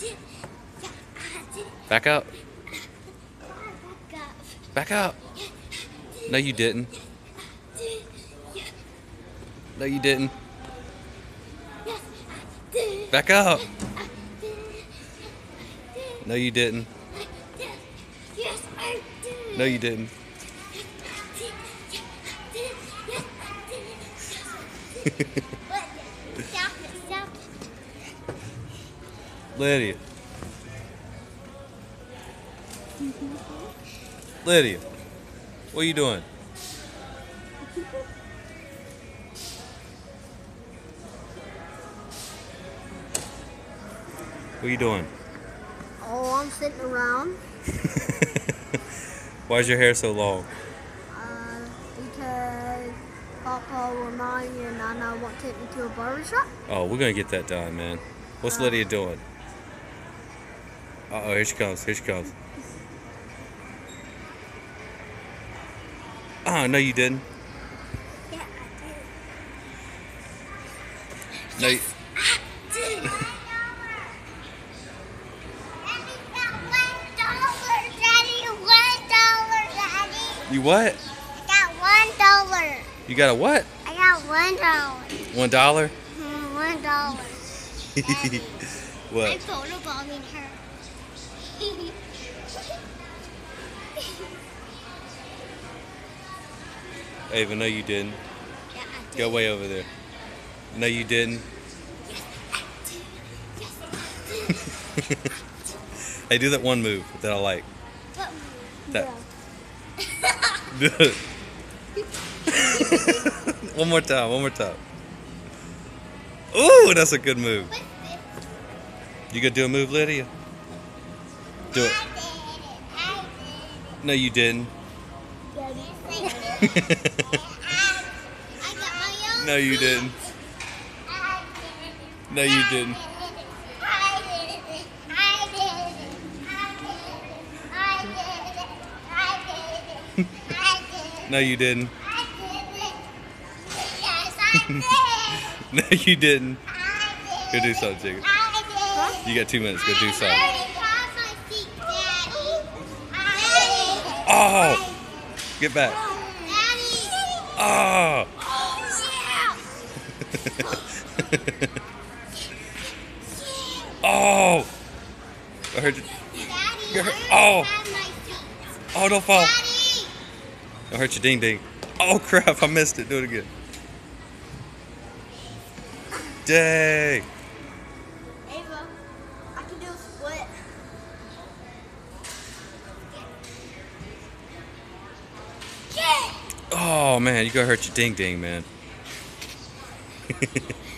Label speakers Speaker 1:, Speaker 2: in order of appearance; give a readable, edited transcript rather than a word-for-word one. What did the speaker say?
Speaker 1: Back up. Back up. No, you didn't. No, you didn't. Back up. No, you didn't. No, you didn't. Lydia. Lydia, what are you doing? What are you doing?
Speaker 2: Oh, I'm sitting around.
Speaker 1: Why is your hair so long?
Speaker 2: Because Papa will remind me and Nana won't take me to a barbershop.
Speaker 1: Oh, we're gonna get that done, man. What's Lydia doing? Uh-oh, here she comes. Here she comes. Oh, no, you didn't.
Speaker 2: Yeah, I did.
Speaker 1: No, you... You what?
Speaker 2: I got $1.
Speaker 1: You got a what?
Speaker 2: I got $1.
Speaker 1: $1?
Speaker 2: $1.
Speaker 1: What?
Speaker 2: I'm photobombing her.
Speaker 1: Ava, no, you didn't.
Speaker 2: Yeah, I did.
Speaker 1: Go way over there. No, you didn't.
Speaker 2: Yes, I did. Yes, I did.
Speaker 1: Hey, do that one move that I like.
Speaker 2: What?
Speaker 1: That.
Speaker 2: Yeah.
Speaker 1: Do it. One more time. One more time. Ooh, that's a good move.
Speaker 2: What's this?
Speaker 1: You gonna do a move, Lydia? Do it.
Speaker 2: I did it.
Speaker 1: No, you didn't.
Speaker 2: Yes, I did. I got my own.
Speaker 1: No, you didn't.
Speaker 2: I did it.
Speaker 1: No, you didn't.
Speaker 2: I did it. I did it. I did it. I did it. I did it.
Speaker 1: No, you didn't.
Speaker 2: I did it. Yes, I did.
Speaker 1: No, you didn't.
Speaker 2: I
Speaker 1: Go
Speaker 2: did.
Speaker 1: do something, Jacob.
Speaker 2: I did.
Speaker 1: You got 2 minutes. Go do
Speaker 2: I
Speaker 1: something.
Speaker 2: already crossed my feet, Daddy. I did it.
Speaker 1: Oh! Get back.
Speaker 2: Daddy.
Speaker 1: Oh! Oh! I heard you.
Speaker 2: Daddy,
Speaker 1: You're hurt.
Speaker 2: I
Speaker 1: Oh!
Speaker 2: already have my feet.
Speaker 1: Oh, don't fall.
Speaker 2: Daddy.
Speaker 1: Don't hurt your ding ding. Oh, crap. I missed it. Do it again. Dang.
Speaker 2: Ava, I can do a split.
Speaker 1: Oh, man. You gotta hurt your ding ding, man.